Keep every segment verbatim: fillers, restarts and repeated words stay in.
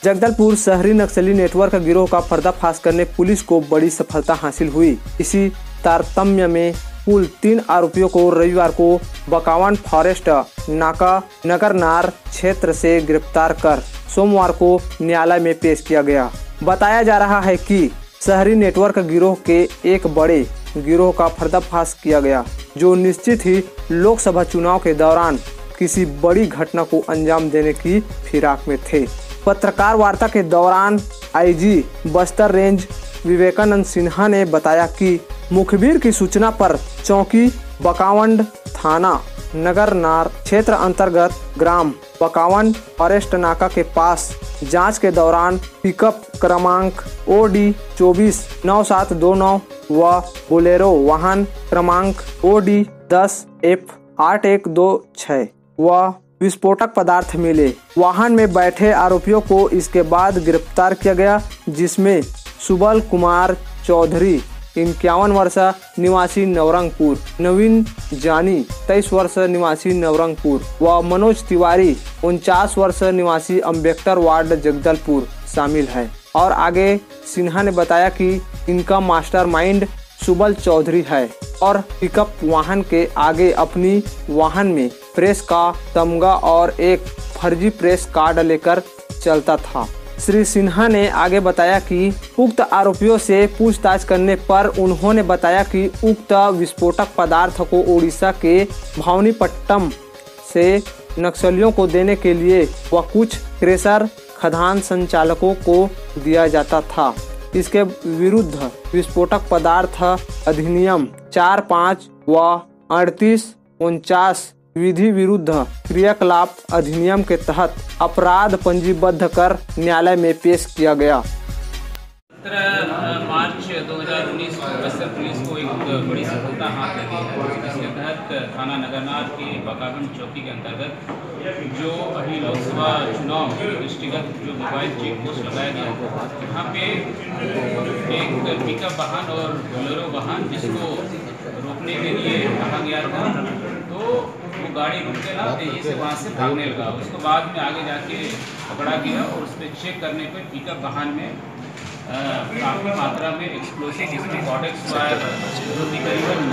जगदलपुर शहरी नक्सली नेटवर्क गिरोह का पर्दाफाश करने पुलिस को बड़ी सफलता हासिल हुई। इसी तारतम्य में कुल तीन आरोपियों को रविवार को बकावन फॉरेस्ट नाका नगरनार क्षेत्र से गिरफ्तार कर सोमवार को न्यायालय में पेश किया गया। बताया जा रहा है कि शहरी नेटवर्क गिरोह के एक बड़े गिरोह का पर्दाफाश किया गया, जो निश्चित ही लोकसभा चुनाव के दौरान किसी बड़ी घटना को अंजाम देने की फिराक में थे। पत्रकार वार्ता के दौरान आईजी बस्तर रेंज विवेकानंद सिन्हा ने बताया कि मुखबिर की सूचना पर चौकी बकावंड थाना नगरनार क्षेत्र अंतर्गत ग्राम बकावन फॉरेस्ट नाका के पास जांच के दौरान पिकअप क्रमांक ओ डी चौबीस नौ सात दो नौ व बोलेरो वाहन क्रमांक ओ डी दस एफ आठ एक दो छह व विस्फोटक पदार्थ मिले। वाहन में बैठे आरोपियों को इसके बाद गिरफ्तार किया गया, जिसमें सुबल कुमार चौधरी इक्यावन वर्ष निवासी नवरंगपुर, नवीन जानी तेईस वर्ष निवासी नवरंगपुर व मनोज तिवारी उनचास वर्ष निवासी अम्बेडकर वार्ड जगदलपुर शामिल है। और आगे सिन्हा ने बताया कि इनका मास्टरमाइंड सुबल चौधरी है और पिकअप वाहन के आगे अपनी वाहन में प्रेस का तमगा और एक फर्जी प्रेस कार्ड लेकर चलता था। श्री सिन्हा ने आगे बताया कि उक्त आरोपियों से पूछताछ करने पर उन्होंने बताया कि उक्त विस्फोटक पदार्थ को उड़ीसा के भावनीपट्टम से नक्सलियों को देने के लिए व कुछ क्रेशर खदान संचालकों को दिया जाता था। इसके विरुद्ध विस्फोटक पदार्थ अधिनियम चार पाँच व अड़तीस उनचास विधि विरुद्ध क्रियाकलाप अधिनियम के तहत अपराध पंजीबद्ध कर न्यायालय में पेश किया गया। सत्रह मार्च दो हज़ार उन्नीस को बस्तर पुलिस को एक बड़ी सफलता हाथ लगी है, जिसके तहत थाना नगरनार के बकावन चौकी के अंतर्गत जो अभी लोकसभा चुनाव के दृष्टिगत जो मोबाइल चेक पोस्ट लगाया गया था, वहाँ पे एक पिकअप वाहन और बोलेरो वाहन जिसको रोकने के लिए कहा गया था, तो वो गाड़ी रुक के ना तेजी से वहाँ से भागने लगा। उसको बाद में आगे जाके पकड़ा गया और उस पर चेक करने पर पिकअप वाहन में काफ़ी मात्रा में एक्सप्लोसिव जिसमें कॉडेक्स वायर जो तकरीबन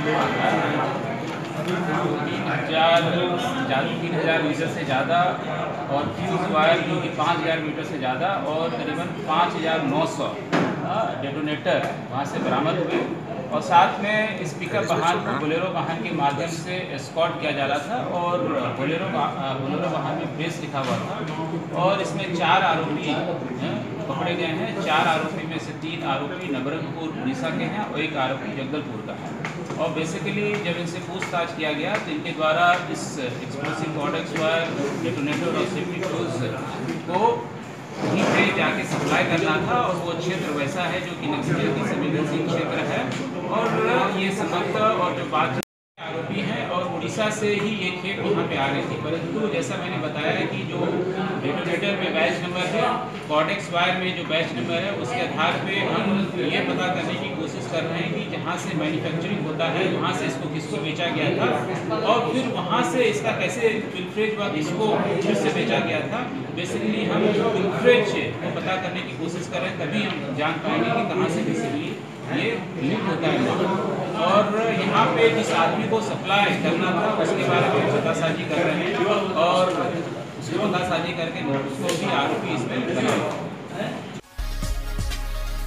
तीन हज़ार तीन हज़ार मीटर से ज़्यादा और फ्यूज वायर जो कि पाँच हज़ार मीटर से ज़्यादा और करीबन पाँच हज़ार नौ सौ डेटोनेटर वहाँ से बरामद हुए। और साथ में इस पिकअप वाहन को बोलेरो वाहन के माध्यम से एस्कॉर्ट किया जा रहा था और बोलेरो बोलेरो वाहन में प्रेस लिखा हुआ था और इसमें चार आरोपी पकड़े गए हैं। चार आरोपी में से तीन आरोपी नवरंगपुर उड़ीसा के हैं और एक आरोपी जगदलपुर का है। और बेसिकली जब इनसे पूछताछ किया गया तो इनके द्वारा इस एक्सप्लोसिव कॉडेक्स वायर डेटोनेटर और सेफ्टी टूल्स को वहीं पे जाके सप्लाई करना था और वो क्षेत्र वैसा है जो कि नक्सलियों की संवेदनशील क्षेत्र है। और ये संभवतः और जो बात आरोपी हैं और उड़ीसा से ही ये खेप यहाँ पे आ रही थी, परंतु जैसा मैंने बताया है कि जो डेटोनेटर में बैच नंबर है, कॉडेक्स वायर में जो बैच नंबर है, उसके आधार पे हम ये पता करने की कोशिश कर रहे हैं कि जहाँ से मैन्युफैक्चरिंग होता है वहाँ से इसको किसको बेचा गया था और फिर वहाँ से इसका कैसे पिलफ्रेज हुआ, किसको फिर से बेचा गया था। बेसिकली हम पिलफ्रेज को पता करने की कोशिश कर रहे हैं, तभी हम जान पाएंगे कि कहाँ से बेसिकली ये लिंक होता है। और यहाँ पे जिस आदमी को सप्लाई करना था उसके बारे में पतासाजी कर रहे हैं और उसको पतासाजी करके उसको भी आरोपी इसमें बनाया।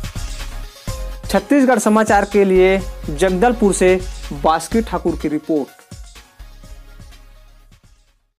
छत्तीसगढ़ समाचार के लिए जगदलपुर से बास्की ठाकुर की रिपोर्ट।